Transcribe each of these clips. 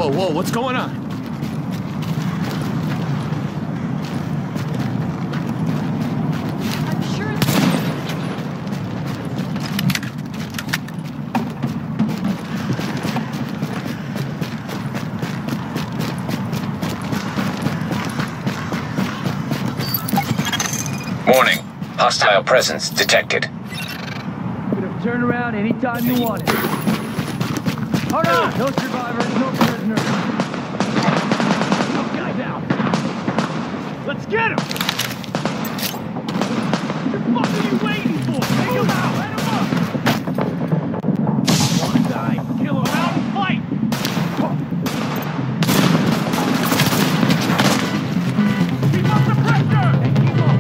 Whoa, what's going on? I'm sure Warning. Hostile presence detected. Could have turned around anytime you wanted. Oh no! No survivors, no prisoners. Those guys out. Let's get him! What the fuck are you waiting for? Take him out! Let him up! One guy, kill him out and fight! Keep up the pressure! Hey, keep up!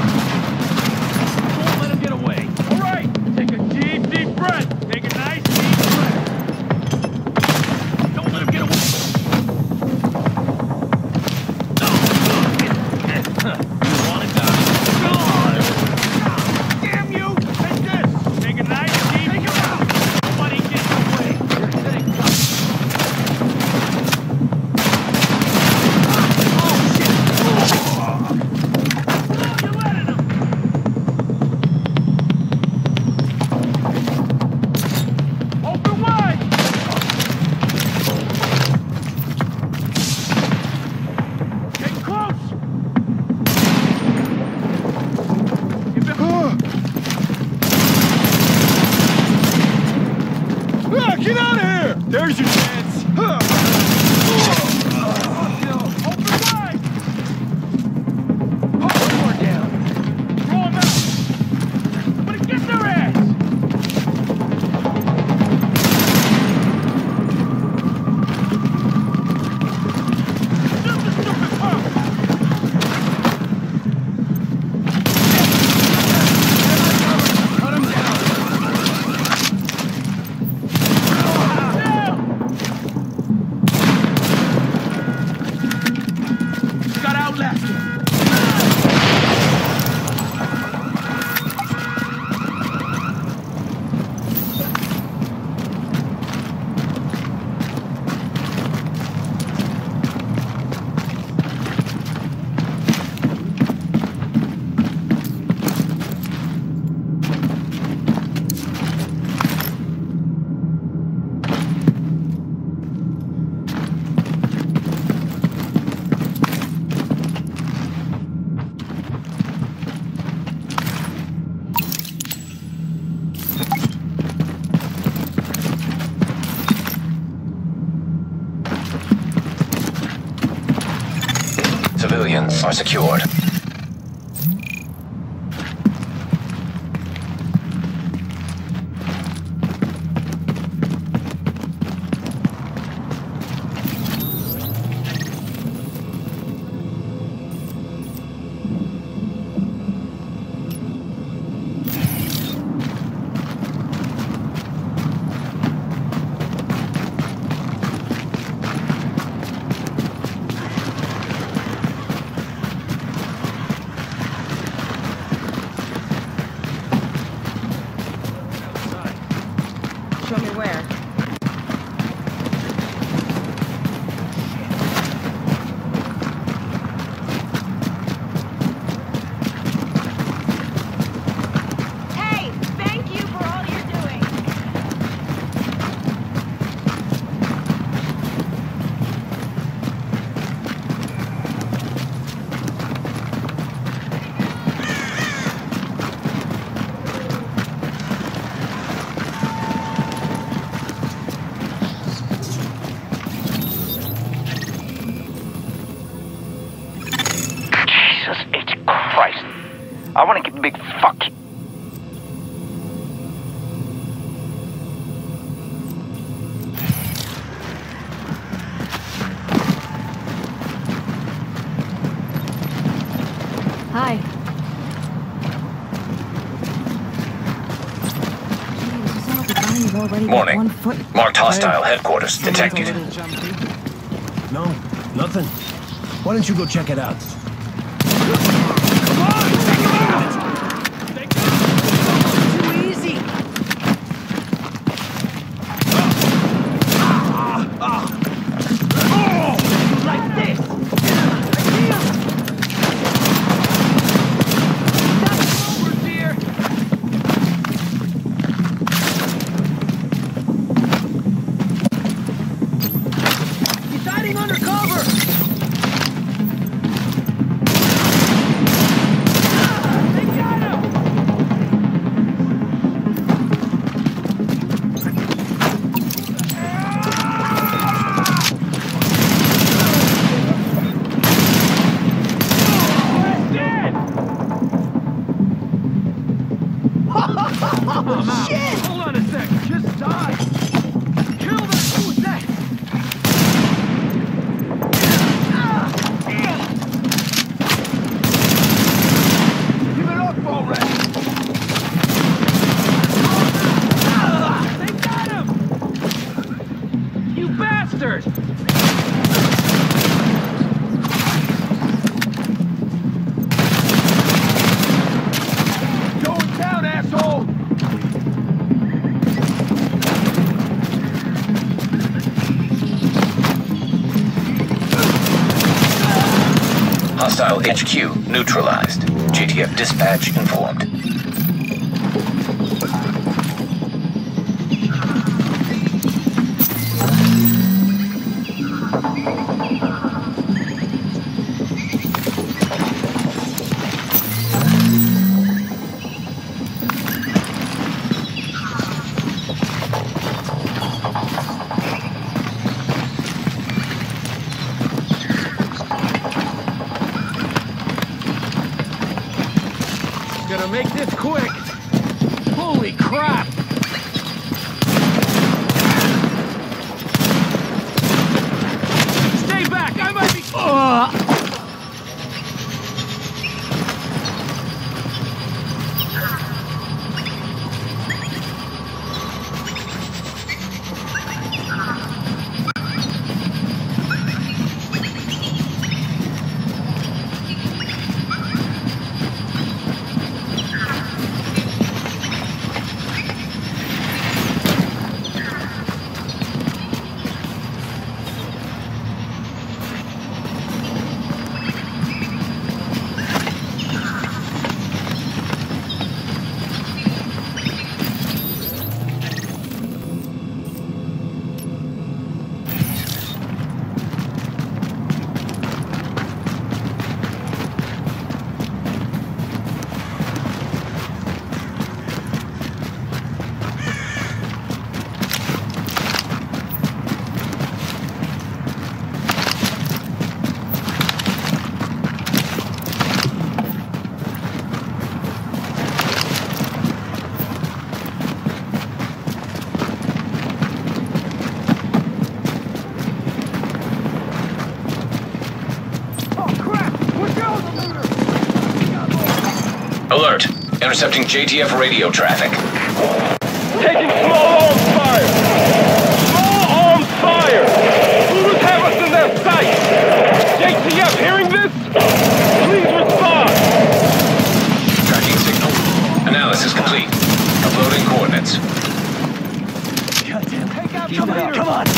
Don't let him get away. All right, take a deep breath. Take a nice deep breath. Don't let him get away. You want to die? Damn you! Take this. Take a nice deep breath. Nobody gets away. You're sitting up. Oh shit! You're letting him. Open wide! Get close! Get out of here! There's your chance. Open wide! One more down. Throw him out! Somebody get their ass! Shoot the stupid punk! Cut him down! Got outlasted! Civilians are secured. show me where. Hey, thank you for all you're doing. Jesus H. Christ. I want to get big fuck. Hi. Warning. Marked hostile headquarters detected. No, nothing. Why don't you go check it out? Come on! Take him out! Too easy! Hostile HQ neutralized. JTF dispatch informed. Gonna make this quick. Holy crap! Stay back! I might be. Alert! Intercepting JTF radio traffic. Taking small arms fire! Small arms fire! Hooters have us in their sights! JTF hearing this? Please respond! Tracking signal. Analysis complete. Uploading coordinates. Take out the leader! Come on!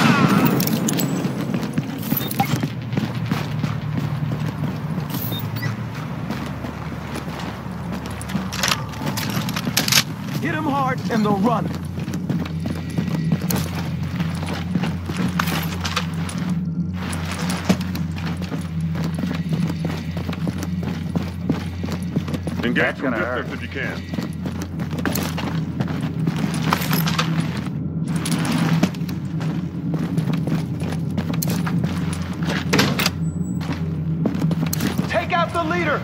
Hit him hard and they'll run. Engage from distance if you can. Take out the leader!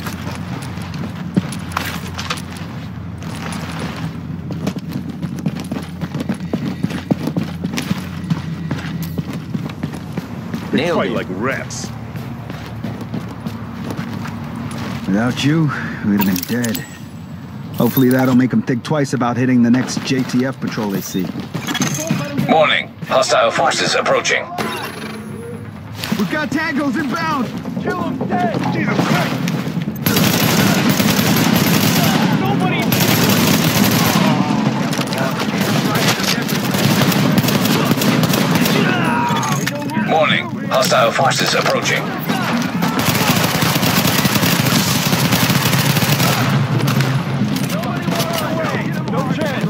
They fight like rats. Without you, we'd have been dead. Hopefully that'll make them think twice about hitting the next JTF patrol they see. Warning. Hostile forces approaching. We've got tangos inbound! Kill him dead! Jesus Christ! Nobody! Warning. Hostile forces approaching. No chance!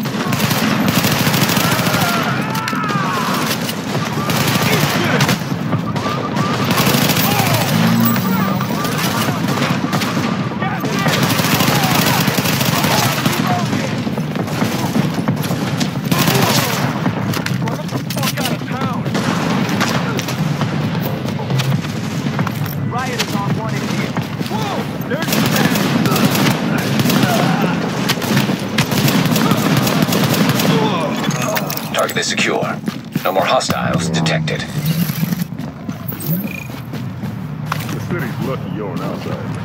Target is secure. No more hostiles detected. The city's lucky you're on our side.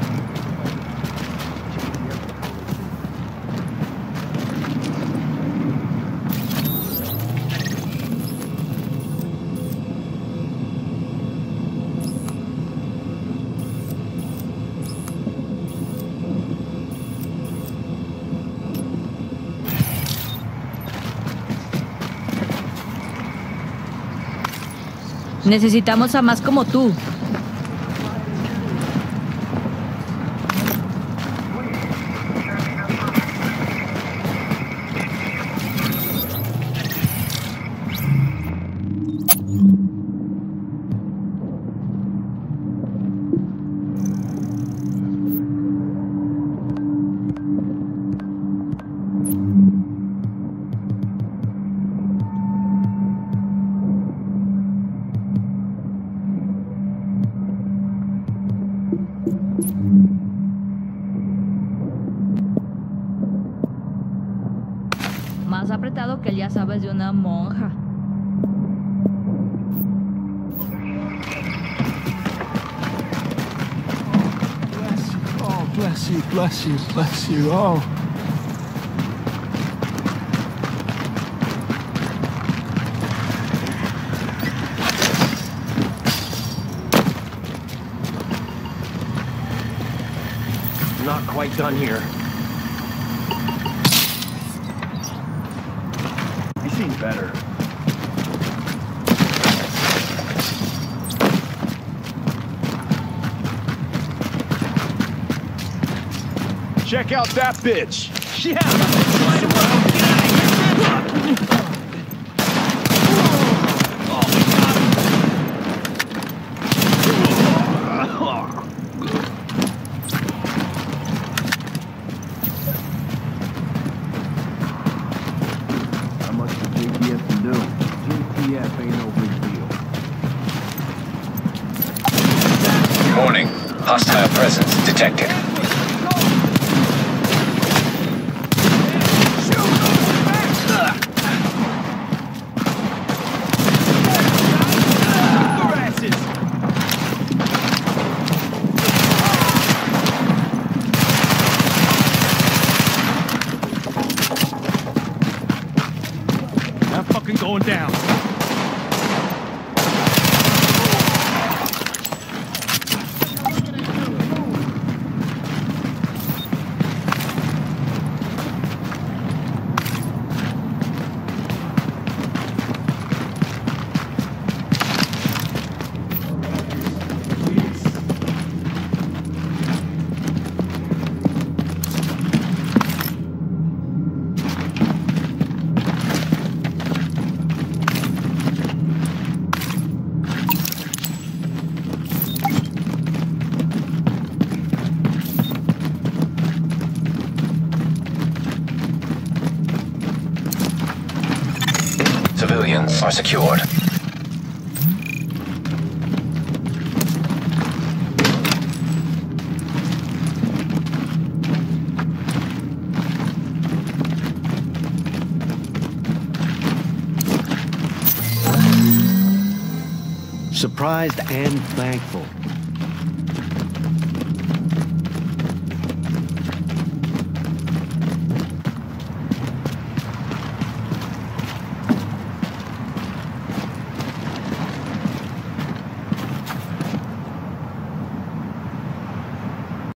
Necesitamos a más como tú. Más apretado que el ya sabes de una monja. Bless you, bless you, bless you. Oh. Not quite done here. He's seen better. Check out that bitch. Yeah! Slide around! Get out of here! How much does JTF can do? JTF ain't no big deal. Warning. Hostile presence detected. Going down. Civilians are secured. Surprised and thankful.